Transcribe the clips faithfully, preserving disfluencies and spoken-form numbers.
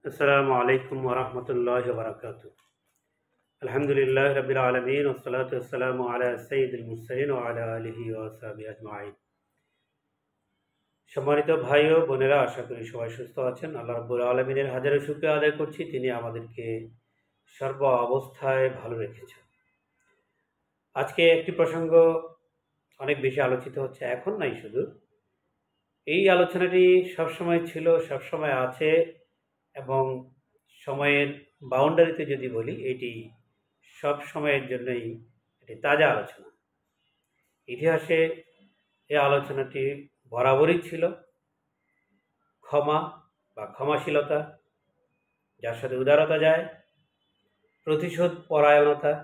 আসসালামু আলাইকুম ওয়া রাহমাতুল্লাহি ওয়া বারাকাতুহু। আলহামদুলিল্লাহি রাব্বিল আলামিন ওয়াস সালাতু ওয়াস সালামু আলা সাইয়্যিদিল মুরসালিন ওয়া আলা আলিহি ওয়া আসহাবিহি আজমাইন। সম্মানিত ভাই ও বোনেরা, আশা করি সবাই সুস্থ আছেন। আল্লাহ রাব্বুল আলামিনের হাজারো শুকরিয়া আদায় করছি, তিনি আমাদেরকে সর্ব অবস্থায় ভালো রেখেছেন। আজকে একটি প্রসঙ্গ অনেক বেশি আলোচিত হচ্ছে, এখন নাই শুধু। এই আলোচনাটি সবসময় ছিল, সবসময় আছে এবং সময়ের বাউন্ডারিতে যদি বলি, এটি সব সময়ের জন্যই এটি তাজা আলোচনা। ইতিহাসে এই আলোচনাটি বরাবরই ছিল। ক্ষমা বা ক্ষমাশীলতা, যার সাথে উদারতা যায়, প্রতিশোধ পরায়ণতা,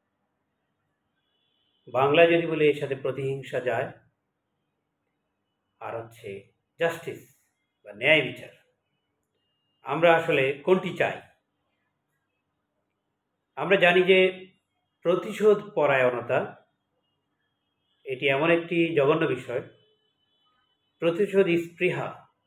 বাংলায় যদি বলি এর সাথে প্রতিহিংসা যায়, আর হচ্ছে জাস্টিস বা ন্যায় বিচার। আমরা আসলে কোনটি চাই? আমরা জানি যে প্রতিশোধ পরায়ণতা এটি এমন একটি জঘন্য বিষয়। প্রতিশোধ স্পৃহা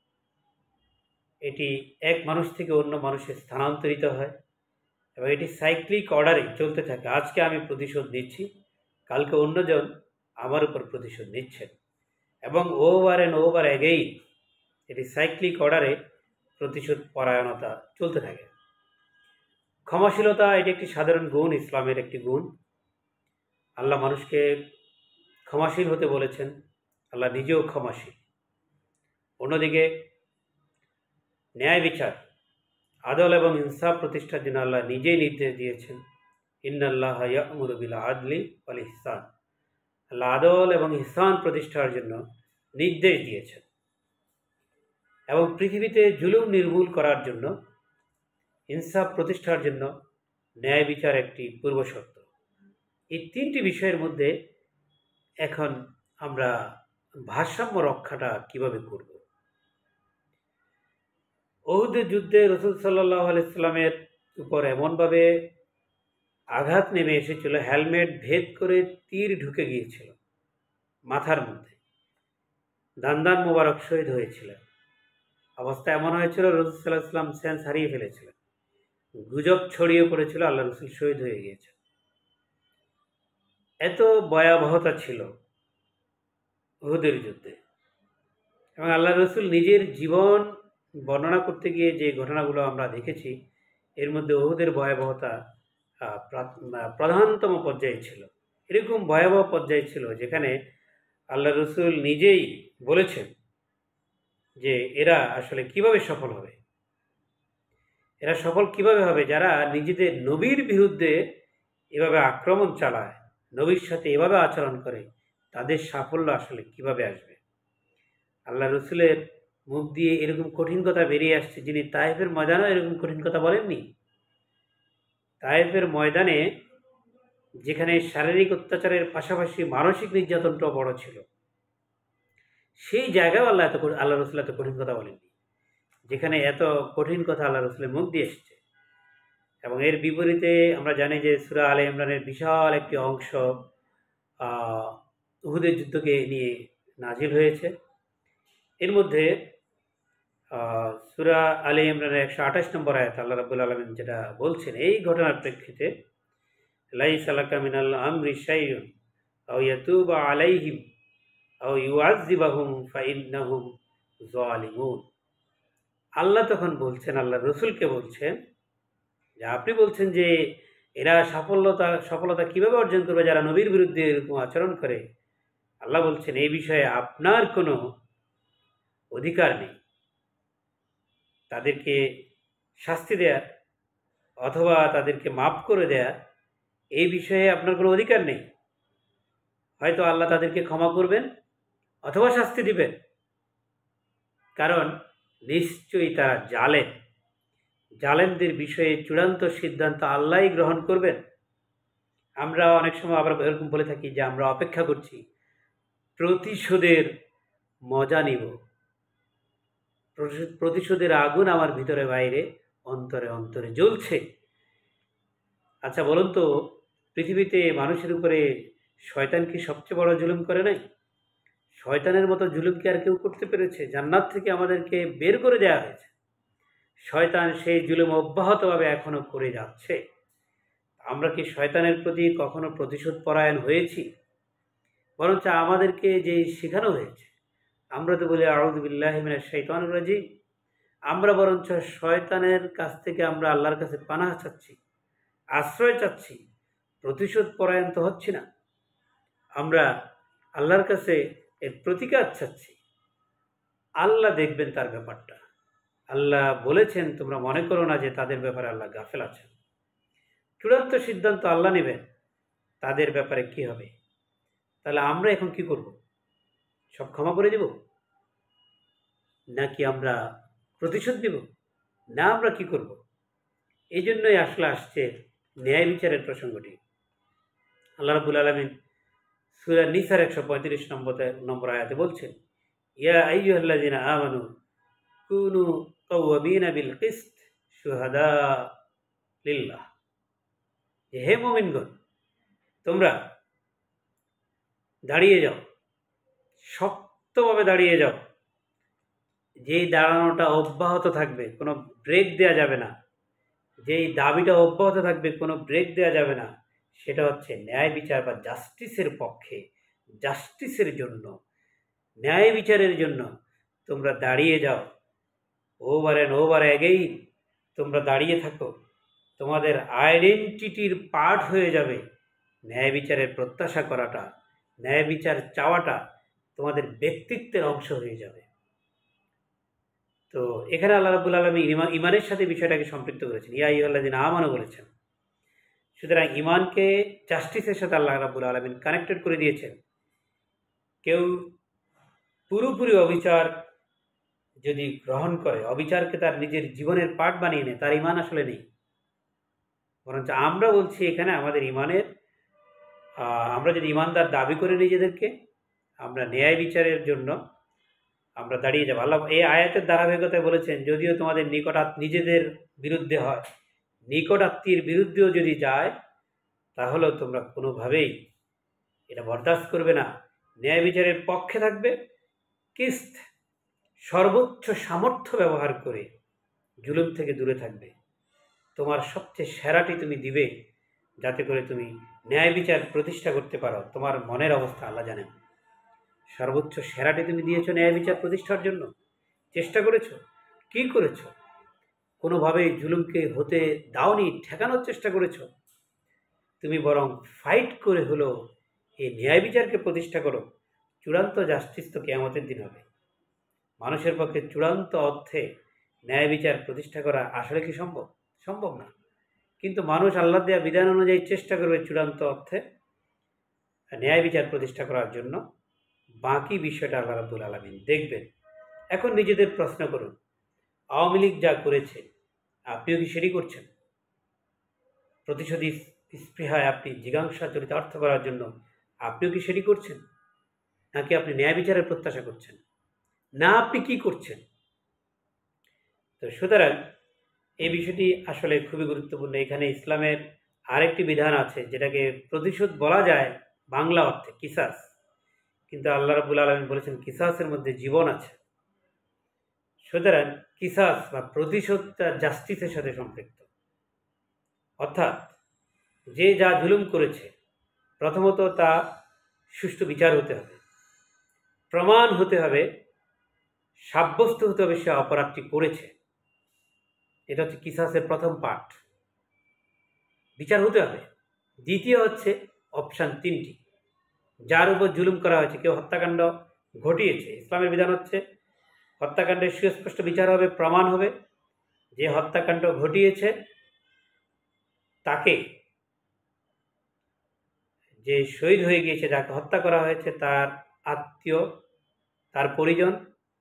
এটি এক মানুষ থেকে অন্য মানুষে স্থানান্তরিত হয় এবং এটি সাইক্লিক অর্ডারে চলতে থাকে। আজকে আমি প্রতিশোধ নিচ্ছি, কালকে অন্যজন আমার উপর প্রতিশোধ নিচ্ছেন এবং ওভার অ্যান্ড ওভার অ্যাগেইন এটি সাইক্লিক অর্ডারে প্রতিশোধ পরায়ণতা চলতে থাকে। ক্ষমাশীলতা এটি একটি সাধারণ গুণ, ইসলামের একটি গুণ। আল্লাহ মানুষকে ক্ষমাশীল হতে বলেছেন, আল্লাহ নিজেও ক্ষমাশীল। অন্যদিকে ন্যায় বিচার, আদল এবং ইনসাফ প্রতিষ্ঠার জন্য আল্লাহ নিজেই নির্দেশ দিয়েছেন, ইন্নাল্লাহ ইয়া'মুরু বিল আদলি ওয়াল ইহসান। আল্লাহ আদল এবং ইহসান প্রতিষ্ঠার জন্য নির্দেশ দিয়েছেন এবং পৃথিবীতে জুলুম নির্মূল করার জন্য, ইনসাফ প্রতিষ্ঠার জন্য ন্যায় বিচার একটি পূর্বশর্ত। এই তিনটি বিষয়ের মধ্যে এখন আমরা ভারসাম্য রক্ষাটা কিভাবে করব? উহুদের যুদ্ধে রাসূল সাল্লাল্লাহু আলাইহি সাল্লামের উপর এমনভাবে আঘাত নেমে এসেছিল, হেলমেট ভেদ করে তীর ঢুকে গিয়েছিল মাথার মধ্যে। দান্দান মোবারক শহীদ হয়েছিলেন। অবস্থা এমন হয়েছিল, রাসূল সাল্লাল্লাহু আলাইহি সাল্লাম সেন্স হারিয়ে ফেলেছিলেন। গুজব ছড়িয়ে পড়েছিল আল্লাহ রসুল শহীদ হয়ে গিয়েছেন। এত ভয়াবহতা ছিল উহুদের যুদ্ধে এবং আল্লাহ রসুল নিজের জীবন বর্ণনা করতে গিয়ে যে ঘটনাগুলো আমরা দেখেছি, এর মধ্যে উহুদের ভয়াবহতা প্রধানতম পর্যায়ে ছিল। এরকম ভয়াবহ পর্যায়ে ছিল যেখানে আল্লাহ রসুল নিজেই বলেছেন যে এরা আসলে কিভাবে সফল হবে, এরা সফল কিভাবে হবে যারা নিজেদের নবীর বিরুদ্ধে এভাবে আক্রমণ চালায়, নবীর সাথে এভাবে আচরণ করে, তাদের সাফল্য আসলে কিভাবে আসবে। আল্লাহ রসুলের মুখ দিয়ে এরকম কঠিন কথা বেরিয়ে আসছে, যিনি তায়েফের ময়দানেও এরকম কঠিন কথা বলেননি। তায়েফের ময়দানে যেখানে শারীরিক অত্যাচারের পাশাপাশি মানসিক নির্যাতনটাও বড় ছিল, সেই জায়গায় আল্লাহ এত আল্লাহ রসুল এত কঠিন কথা বলেননি, যেখানে এত কঠিন কথা আল্লাহ রসুলের মুখ দিয়ে এসছে। এবং এর বিপরীতে আমরা জানি যে সূরা আলে ইমরানের বিশাল একটি অংশ উহুদের যুদ্ধকে নিয়ে নাজিল হয়েছে। এর মধ্যে সূরা আলে ইমরানের একশো আঠাশ নম্বর আয়াত আল্লাহ রাব্বুল আলামিন যেটা বলছেন, এই ঘটনার প্রেক্ষিতে, লাইসা লাকা মিনাল আমরি শাইউন আও ইয়াতুবা আলাইহিম আও ইউআযযিবাহুম ফাইন্নাহুম যালিমুন। আল্লাহ তখন বলছেন, আল্লাহ রসুলকে বলছেন যে আপনি বলছেন যে এরা সাফল্যতা সফলতা কিভাবে অর্জন করবে যারা নবীর বিরুদ্ধে এরকম আচরণ করে। আল্লাহ বলছেন এই বিষয়ে আপনার কোনো অধিকার নেই, তাদেরকে শাস্তি দেয়া অথবা তাদেরকে মাফ করে দেয়া, এই বিষয়ে আপনার কোনো অধিকার নেই। হয়তো আল্লাহ তাদেরকে ক্ষমা করবেন অথবা শাস্তি দিবেন, কারণ নিশ্চয়ই তারা জালেম। জালেমদের বিষয়ে চূড়ান্ত সিদ্ধান্ত আল্লাহই গ্রহণ করবেন। আমরা অনেক সময় আবার এরকম বলে থাকি যে আমরা অপেক্ষা করছি, প্রতিশোধের মজা নিব, প্রতিশোধের আগুন আমার ভিতরে বাইরে অন্তরে অন্তরে জ্বলছে। আচ্ছা বলুন তো, পৃথিবীতে মানুষের উপরে শয়তান কি সবচেয়ে বড় জুলুম করে নাই? শয়তানের মতো জুলুম কি আর কেউ করতে পেরেছে? জান্নাত থেকে আমাদেরকে বের করে দেওয়া হয়েছে, শয়তান সেই জুলুম অব্যাহতভাবে এখনও করে যাচ্ছে। আমরা কি শয়তানের প্রতি কখনো প্রতিশোধ পরায়ণ হয়েছি? বরঞ্চ আমাদেরকে যে শেখানো হয়েছে, আমরা তো বলি আউযু বিল্লাহি মিনাশ শাইতানির রাজিম। আমরা বরঞ্চ শয়তানের কাছ থেকে আমরা আল্লাহর কাছে পানাহ চাচ্ছি, আশ্রয় চাচ্ছি, প্রতিশোধ পরায়ণ তো হচ্ছি না। আমরা আল্লাহর কাছে এর প্রতিকার চাচ্ছি। আল্লাহ দেখবেন তার ব্যাপারটা। আল্লাহ বলেছেন, তোমরা মনে করো না যে তাদের ব্যাপারে আল্লাহ গাফেল আছেন। চূড়ান্ত সিদ্ধান্ত আল্লাহ নেবেন তাদের ব্যাপারে কি হবে। তাহলে আমরা এখন কি করব? সব ক্ষমা করে দেব, নাকি আমরা প্রতিশোধ দেব? না, আমরা কি করব? এই জন্যই আসলে আসছে ন্যায় বিচারের প্রসঙ্গটি। আল্লাহ রাব্বুল আলামিন সূরা নিসার একশো পঁয়ত্রিশ নম্বর নম্বর আয়াতে বলছেন, ইয়া আইয়ুহাল্লাযিনা আমানু কুনু কাওয়াবিনা বিল কিসত শুহাদা লিল্লাহ। হে মুমিনগণ, তোমরা দাঁড়িয়ে যাও, শক্তভাবে দাঁড়িয়ে যাও। যেই দাঁড়ানোটা অব্যাহত থাকবে, কোনো ব্রেক দেওয়া যাবে না। যেই দাবিটা অব্যাহত থাকবে, কোনো ব্রেক দেওয়া যাবে না, সেটা হচ্ছে ন্যায় বিচার বা জাস্টিসের পক্ষে, জাস্টিসের জন্য, ন্যায় বিচারের জন্য তোমরা দাঁড়িয়ে যাও। ওভার অ্যান্ড ওভার অ্যাগেইন তোমরা দাঁড়িয়ে থাকো। তোমাদের আইডেন্টিটির পার্ট হয়ে যাবে ন্যায় বিচারের প্রত্যাশা করাটা, ন্যায় বিচার চাওয়াটা তোমাদের ব্যক্তিত্বের অংশ হয়ে যাবে। তো এখানে আল্লাহ রাব্বুল আলামিন ইমানের সাথে বিষয়টাকে সম্পৃক্ত করেছেন, ইয়া আইয়ুহাল্লাযিনা আমানু বলেছেন। সুতরাং ইমানকে জাস্টিসের সাথে আল্লাহ রাব্বুল আলামিন কানেক্টেড করে দিয়েছেন। কেউ পুরোপুরি অবিচার যদি গ্রহণ করে, অবিচারকে তার নিজের জীবনের পার্ট বানিয়ে নেয়, তার ইমান আসলে নেই। বরঞ্চ আমরা বলছি এখানে আমাদের ইমানের, আমরা যদি ইমানদার দাবি করে নিজেদেরকে, আমরা ন্যায় বিচারের জন্য আমরা দাঁড়িয়ে যাব। আল্লাহ এই আয়াতের ধারাবাহিকতায় বলেছেন, যদিও তোমাদের নিকট নিজেদের বিরুদ্ধে হয়, নিকট আত্মীয়ের বিরুদ্ধেও যদি যায়, তাহলেও তোমরা কোনোভাবেই এটা বরদাস্ত করবে না, ন্যায় বিচারের পক্ষে থাকবে। কিস্ত, সর্বোচ্চ সামর্থ্য ব্যবহার করে জুলুম থেকে দূরে থাকবে। তোমার সবচেয়ে সেরাটি তুমি দিবে, যাতে করে তুমি ন্যায় বিচার প্রতিষ্ঠা করতে পারো। তোমার মনের অবস্থা আল্লাহ জানেন। সর্বোচ্চ সেরাটি তুমি দিয়েছো ন্যায় বিচার প্রতিষ্ঠার জন্য, চেষ্টা করেছো, কি করেছো? কোনোভাবেই জুলুমকে হতে দাওনি, ঠেকানোর চেষ্টা করেছো। তুমি বরং ফাইট করে হলো এই ন্যায় বিচারকে প্রতিষ্ঠা করো। চূড়ান্ত জাস্টিস তো কিয়ামতের দিন হবে। মানুষের পক্ষে চূড়ান্ত অর্থে ন্যায় বিচার প্রতিষ্ঠা করা আসলে কি সম্ভব? সম্ভব না। কিন্তু মানুষ আল্লাহ দেয়া বিধান অনুযায়ী চেষ্টা করবে চূড়ান্ত অর্থে ন্যায় বিচার প্রতিষ্ঠা করার জন্য। বাকি বিষয়টা আল্লাহ রাব্বুল আলামিন দেখবেন। এখন নিজেদের প্রশ্ন করুন, আওয়ামী লীগ যা করেছে আপনিও কি সেটি করছেন? প্রতিশোধী স্পৃহায় আপনি জিজ্ঞাসা চরিত অর্থ করার জন্য আপনিও কি সেটি করছেন? নাকি আপনি ন্যায় বিচারের প্রত্যাশা করছেন? না, আপনি কি করছেন? তো সুতরাং এই বিষয়টি আসলে খুবই গুরুত্বপূর্ণ। এখানে ইসলামের আরেকটি বিধান আছে, যেটাকে প্রতিশোধ বলা যায় বাংলা অর্থে কিসাস, কিন্তু আল্লাহ রাব্বুল আলামিন বলেছেন কিসাসের মধ্যে জীবন আছে। সুতরাং কিসাস বা প্রতিশোধটা জাস্টিসের সাথে সম্পৃক্ত। অর্থাৎ যে যা জুলুম করেছে, প্রথমত তা সুষ্ঠু বিচার হতে হবে, প্রমাণ হতে হবে, সাব্যস্ত হতে হবে সে অপরাধটি করেছে। এটা হচ্ছে কিসাসের প্রথম পার্ট, বিচার হতে হবে। দ্বিতীয় হচ্ছে অপশান তিনটি, যার উপর জুলুম করা হয়েছে, কেউ হত্যাকাণ্ড ঘটিয়েছে, ইসলামের বিধান হচ্ছে হত্যাকাণ্ডের সুস্পষ্ট বিচার হবে, প্রমাণ হবে। যে হত্যাকাণ্ড ঘটিয়েছে তাকে, যে শহীদ হয়ে গিয়েছে, যাকে হত্যা করা হয়েছে, তার আত্মীয়, তার পরিজন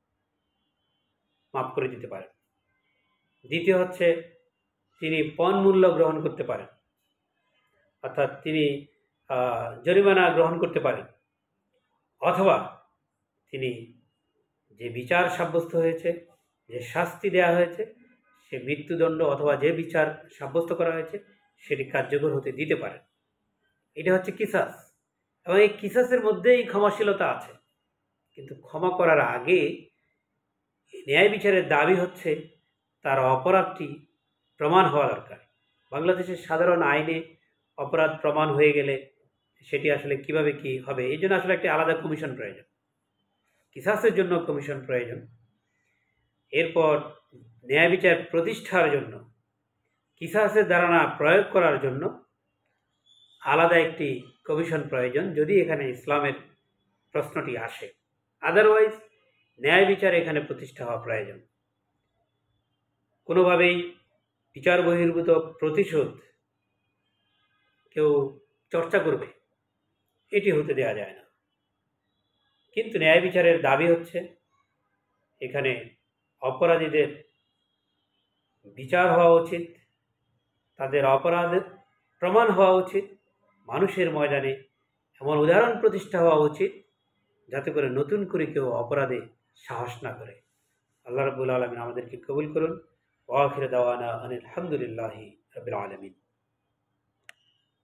মাফ করে দিতে পারেন। দ্বিতীয় হচ্ছে তিনি পণ মূল্য গ্রহণ করতে পারেন, অর্থাৎ তিনি জরিমানা গ্রহণ করতে পারেন, অথবা তিনি যে বিচার সাব্যস্ত হয়েছে, যে শাস্তি দেওয়া হয়েছে, সে মৃত্যুদণ্ড অথবা যে বিচার সাব্যস্ত করা হয়েছে সেটি কার্যকর হতে দিতে পারেন। এটা হচ্ছে কিসাস। এবং এই কিসাসের মধ্যেই ক্ষমাশীলতা আছে। কিন্তু ক্ষমা করার আগে ন্যায় বিচারের দাবি হচ্ছে তার অপরাধটি প্রমাণ হওয়া দরকার। বাংলাদেশের সাধারণ আইনে অপরাধ প্রমাণ হয়ে গেলে সেটি আসলে কিভাবে কি হবে, এই জন্য আসলে একটি আলাদা কমিশন প্রয়োজন, কিসাসের জন্য কমিশন প্রয়োজন। এরপর ন্যায় বিচার প্রতিষ্ঠার জন্য, কিসাসের ধারণা প্রয়োগ করার জন্য আলাদা একটি কমিশন প্রয়োজন, যদি এখানে ইসলামের প্রশ্নটি আসে। আদারওয়াইজ ন্যায় বিচার এখানে প্রতিষ্ঠা হওয়া প্রয়োজন। কোনোভাবেই বিচার বহির্ভূত প্রতিশোধ কেউ চর্চা করবে, এটি হতে দেওয়া যায় না। কিন্তু ন্যায় বিচারের দাবি হচ্ছে এখানে অপরাধীদের বিচার হওয়া উচিত, তাদের অপরাধ প্রমাণ হওয়া উচিত, মানুষের ময়দানে এমন উদাহরণ প্রতিষ্ঠা হওয়া উচিত যাতে করে নতুন করে কেউ অপরাধে সাহস না করে। আল্লাহ রাব্বুল আলামিন আমাদেরকে কবুল করুন। ওয়া আখিরু দাওয়ানা আনিল হামদুলিল্লাহি রাব্বিল আলামিন।